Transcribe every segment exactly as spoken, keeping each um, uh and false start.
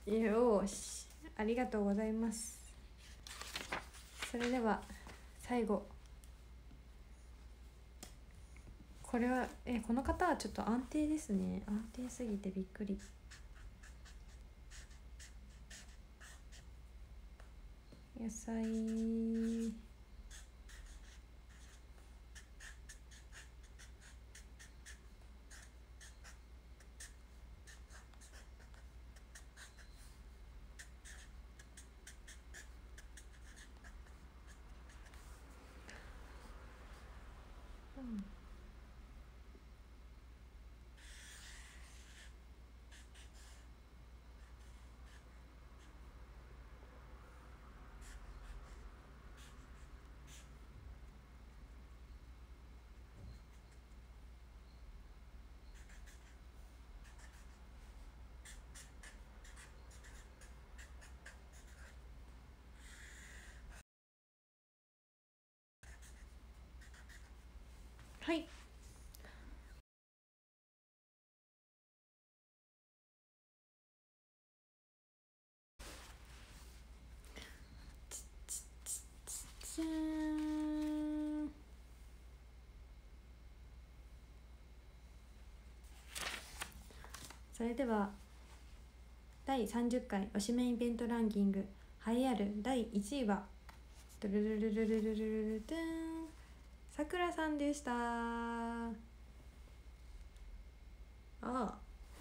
よーし、ありがとうございます。それでは最後、これはえこの方はちょっと安定ですね。安定すぎてびっくり。野菜はい。じゃーん。それではだいさんじゅっかい推しメンイベントランキング栄えあるだいいちいはドゥルルルルルルルルルドゥーン、さくらさんでした。ああ、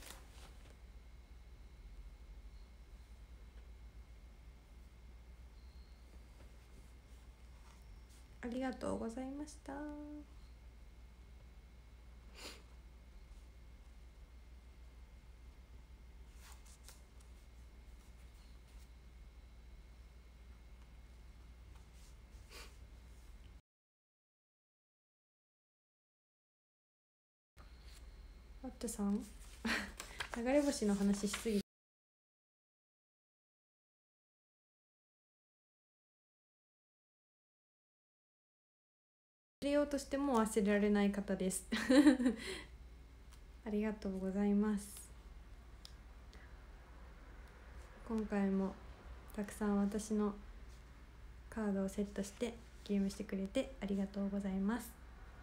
ありがとうございました。あっちゃさん流れ星の話しすぎて忘れようとしても忘れられない方ですありがとうございます。今回もたくさん私のカードをセットしてゲームしてくれてありがとうございます。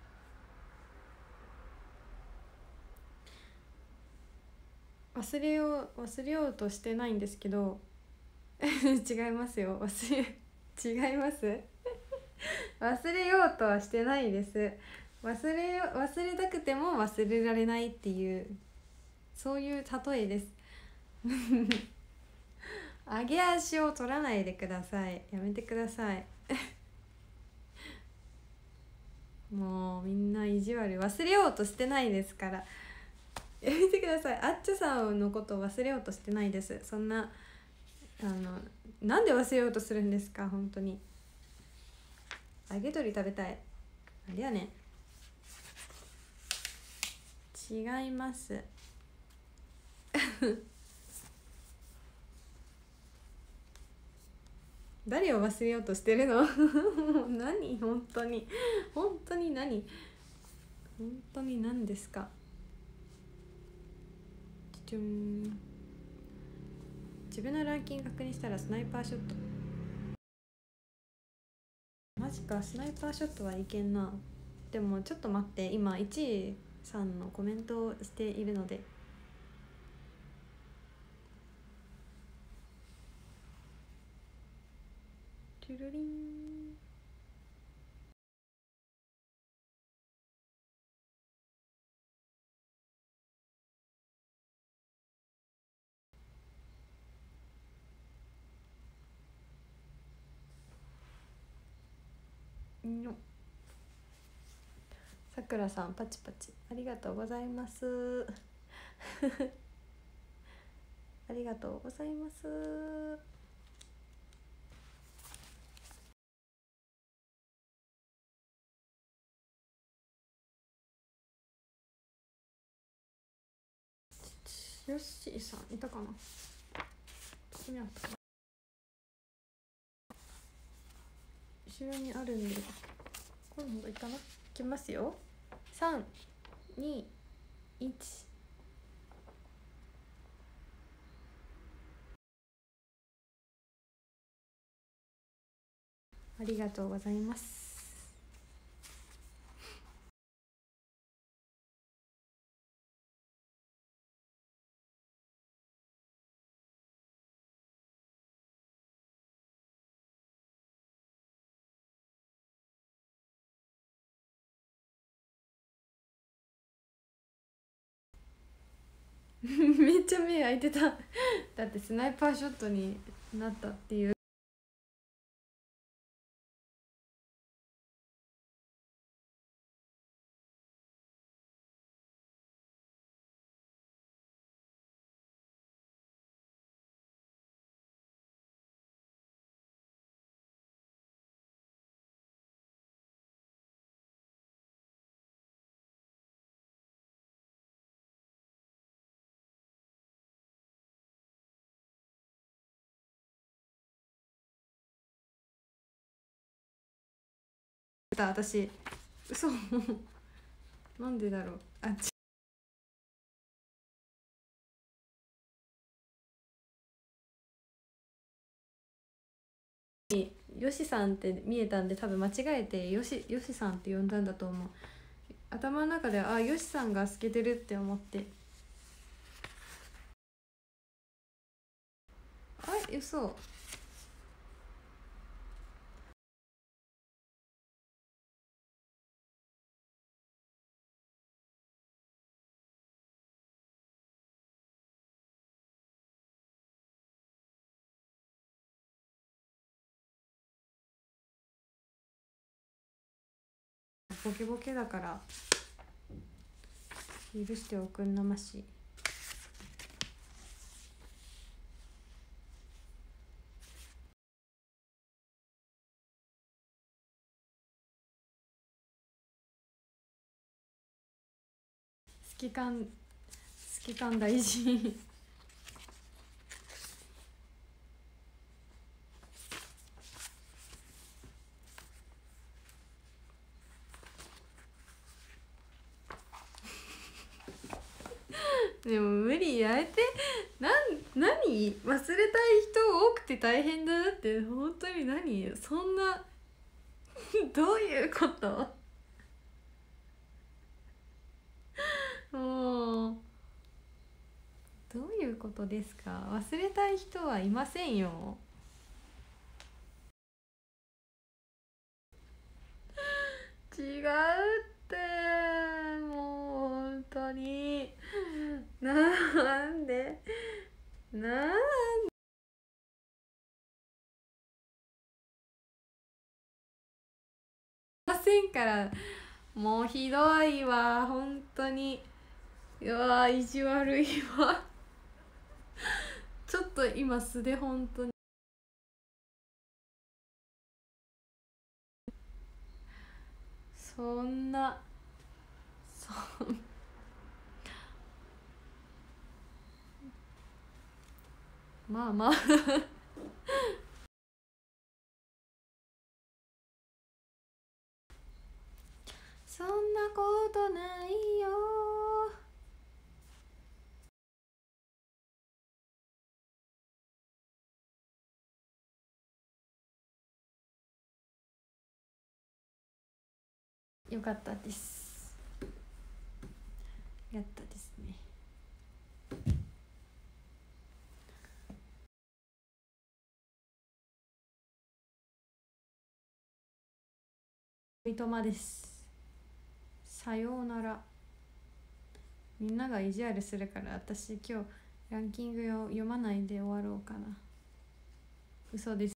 忘れよう忘れようとしてないんですけど違いますよ、忘れ違います忘れようとはしてないです。忘れよ忘れたくても忘れられないっていう、そういう例えです上げ足を取らないでください。やめてくださいもうみんな意地悪、忘れようとしてないですから、やめてください。あっちゃさんのことを忘れようとしてないです。そんなあのなんで忘れようとするんですか、本当に。揚げ鶏食べたい、あれやねん。違います誰を忘れようとしてるの何、本当に本当に何本当に何ですか。ちゅん、自分のランキング確認したらスナイパーショット、マジか、スナイパーショットはいけんな。でもちょっと待って、今いちいさんのコメントをしているので、トゥルリン、よっ、さくらさんパチパチありがとうございますありがとうございます。よっしーさんいたかな、どこにあったかな、後ろにあるんで、今度いたな。いきますよ、さんにいちありがとうございます。めっちゃ目開いてただってスナイパーショットになったっていう。私嘘なんでだろう。あちよしさんって見えたんで、多分間違えてよしよしさんって呼んだんだと思う。頭の中であよしさんが透けてるって思って、あ嘘。ボケボケだから許しておくんなまし。好き感好き感大事でも無理やめて。なん何忘れたい人多くて大変だなって本当に何そんなどういうこともうどういうことですか。忘れたい人はいませんよ。違うってもう本当になんでなんませんから。もうひどいわ本当に。うわ意地悪いわちょっと今素で本当にそんなそんまあまあそんなことないよ。よかったです。やったですね。三笘です。さようなら。みんなが意地悪するから私今日ランキングを読まないで終わろうかな。嘘です。